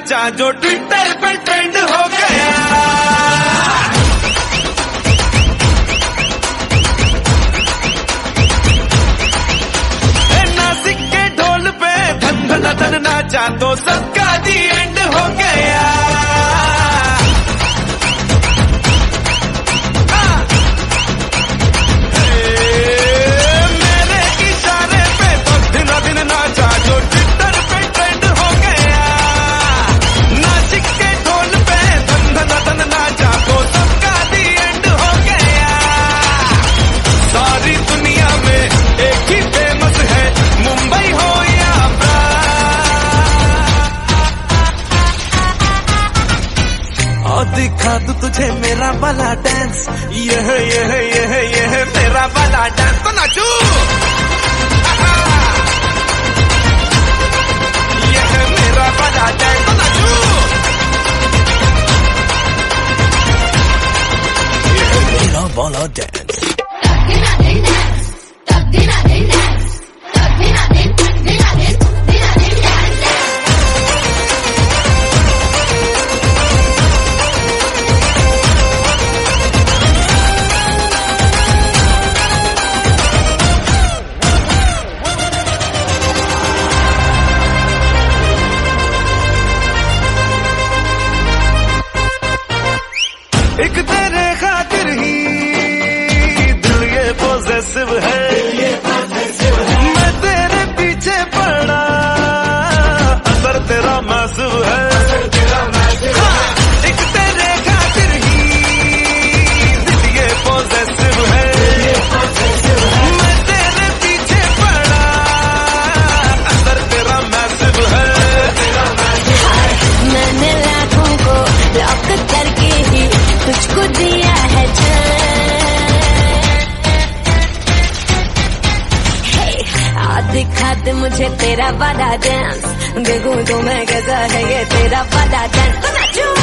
नाचा जो ट्विटर पे ट्रेंड हो गया। नासिक के ढोल पे धन धन धन नाचा तो सबका दी एंड हो गया। दिखा तू तुझे मेरा वाला डांस, ये मेरा वाला डांस तो नाचू। ये मेरा वाला डांस तो नाचू। ये मेरा वाला डांस। एक तेरे खातिर ही दिल ये पॉजेसिव है, मैं तेरे पीछे पड़ा असर तेरा मैसिव है। हाँ, एक तेरे खातिर ही दिल ये पॉजेसिव है, मैं तेरे पीछे पड़ा असर तेरा मैसिव है। मैंने लाखों को लॉक करके ही तुझको दिया है दिखा दे मुझे तेरा वाला डांस, देखूं तो मैं कैसा है ये तेरा वाला डांस तो नाचूं।